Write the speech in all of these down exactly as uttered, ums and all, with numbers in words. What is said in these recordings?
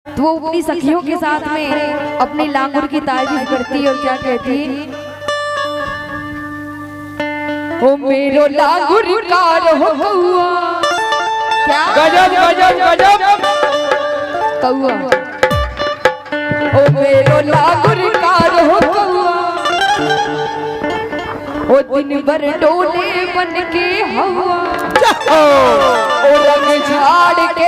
तो वो अपनी सखियों के साथ में अपनी लांगुर की तारीफ करती और क्या कहती, ओ मेरो लांगुर कार हो कौआ, क्या गजब गजब गजब कौआ, ओ मेरो लांगुर कार हो कौआ, ओ दिन भर डोले बन के हवा, ओ रंग झाड़ के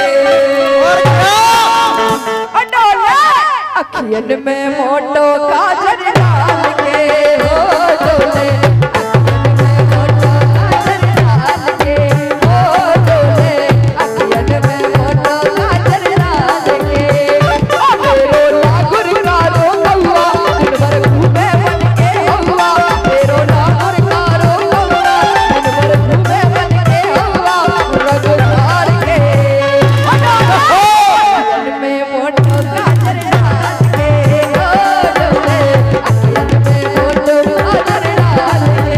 अखियन में मोटो काजल डाल के, हो डोले अखियन में मोटो काजल डाल के, हो डोले अखियन में मोटो काजल डाल के, मेरो लांगुर कारो कौआ दिन भर घूमे बन के हवा, मेरो लांगुर कारो कौआ दिन भर घूमे बन के हवा, रंग झाड़ के अखियन में मोटो काजल डाल के, हो डोले अखियन में मोटो काजल डाल के।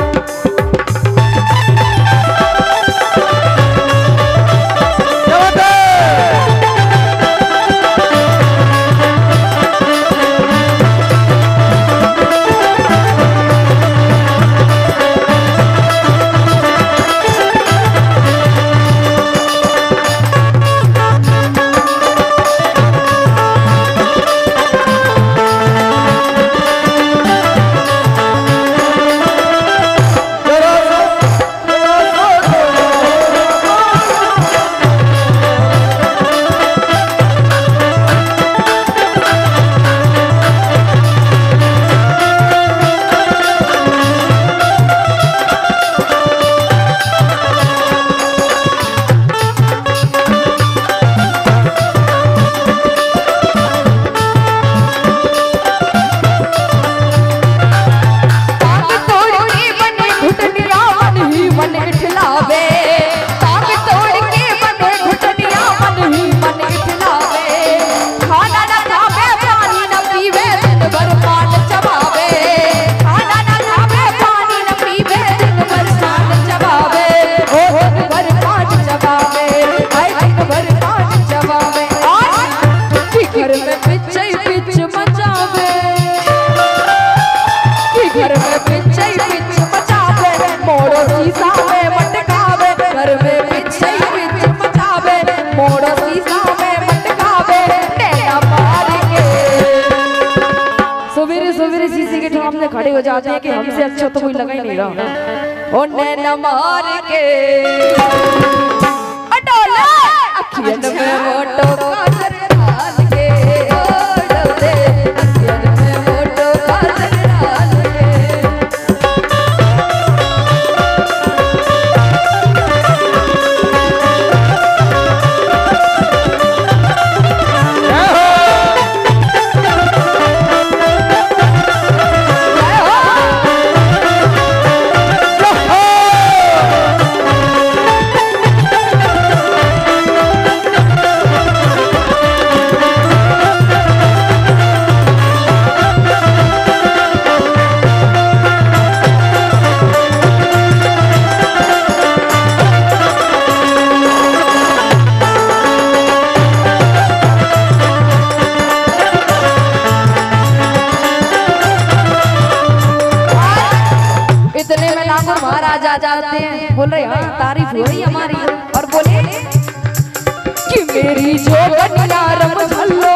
खड़े हो जाते हैं कि हमसे अच्छा तो कोई लगा ही नहीं रहा, ओ नैना मार के अडोला अखियन में मोटो काजल डाल के, ओ डोले अखियन में मोटो काजल डाल के। महाराज आ जाते हैं, बोल रहे हाँ तारीफ हो रही हमारी, और बोले कि मेरी जोगनिया रम झल्लो,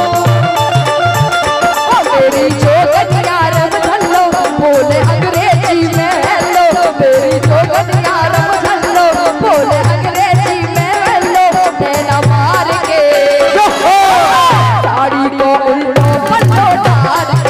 मेरी जोगनिया रम झल्लो, बोले अंग्रेजी में हेलो, मेरी जोगनिया रम झल्लो, बोले अंग्रेजी में हेलो, नैना मार के साड़ी को उल्टो पल्लो डाल के,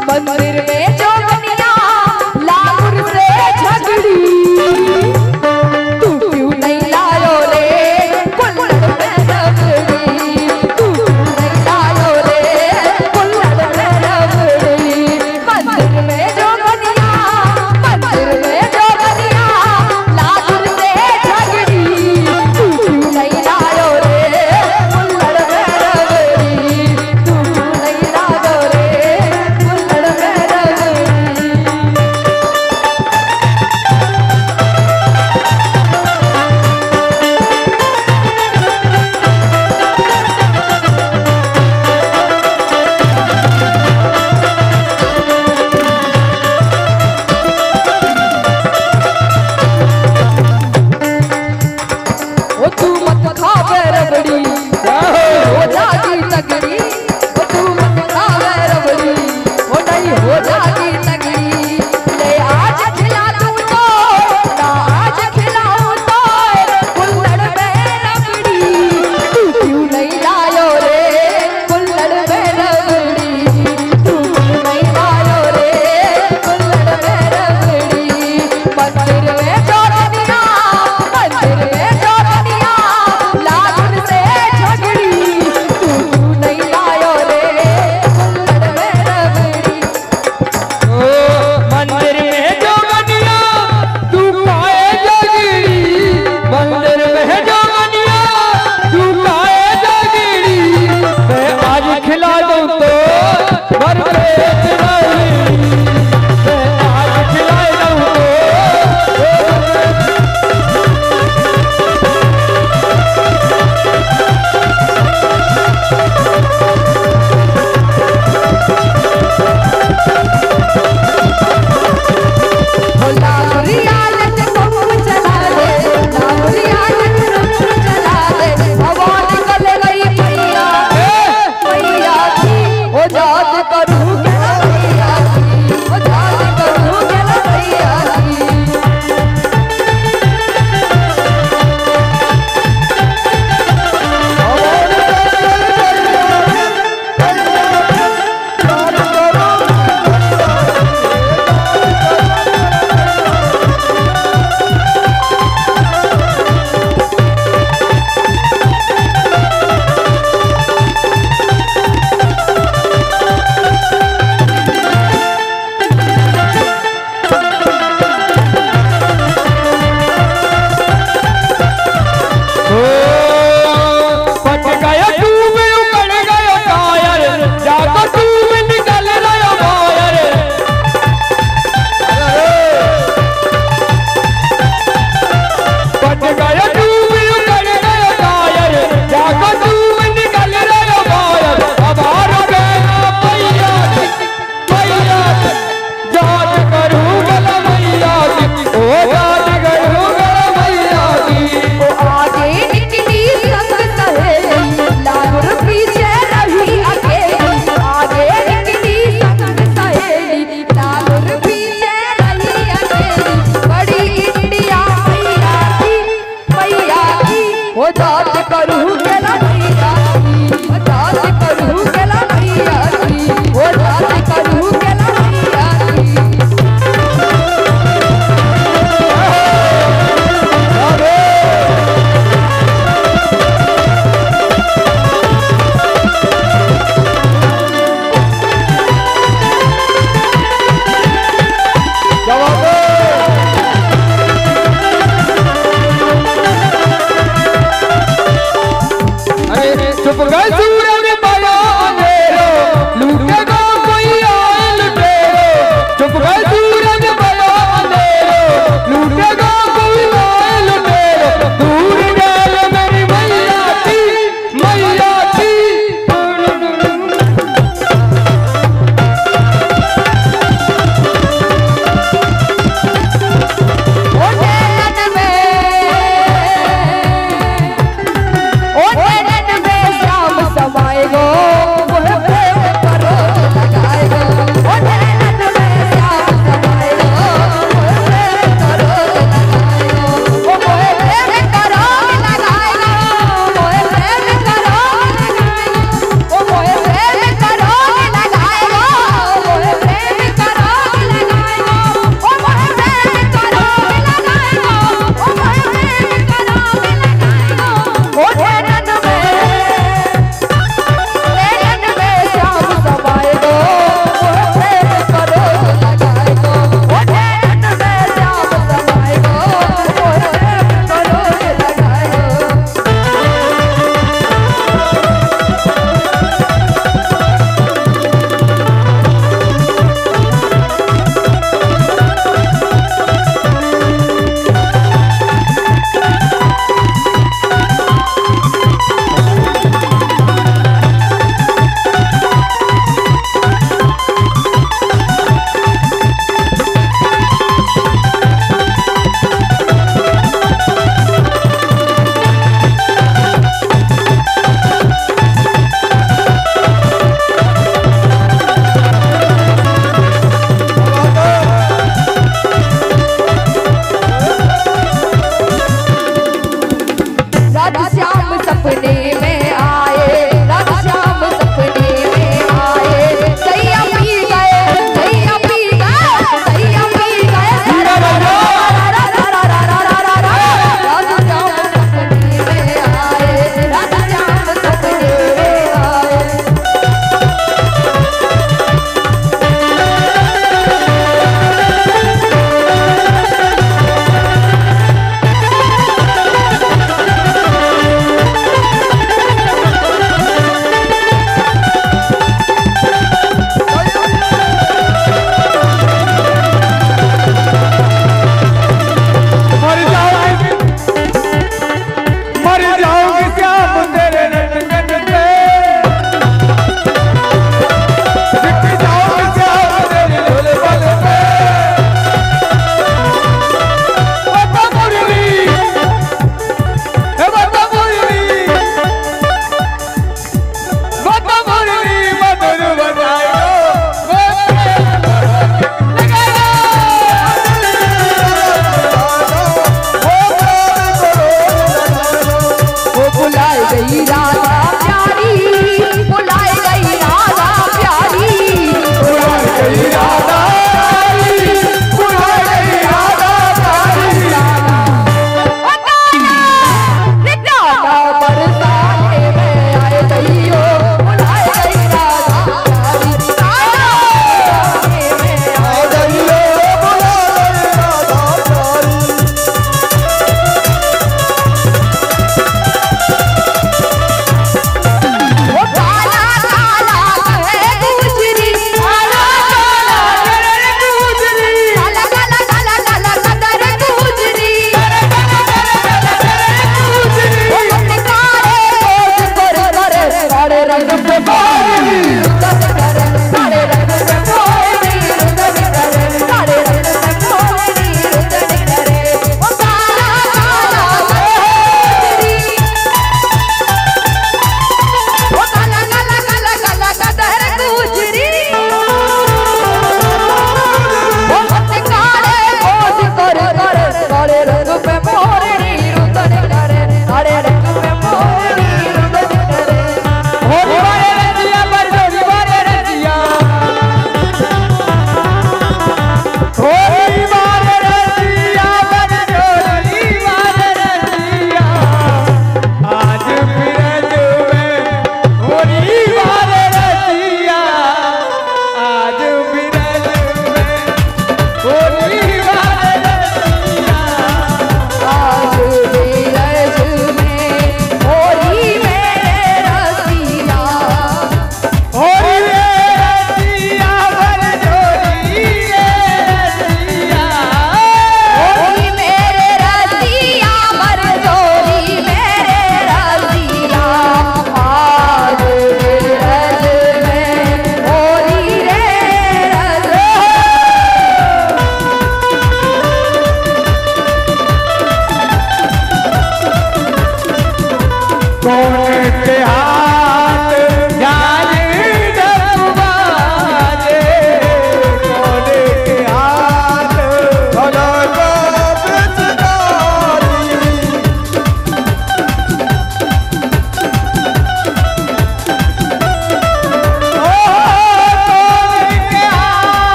मंदिर में जोगनी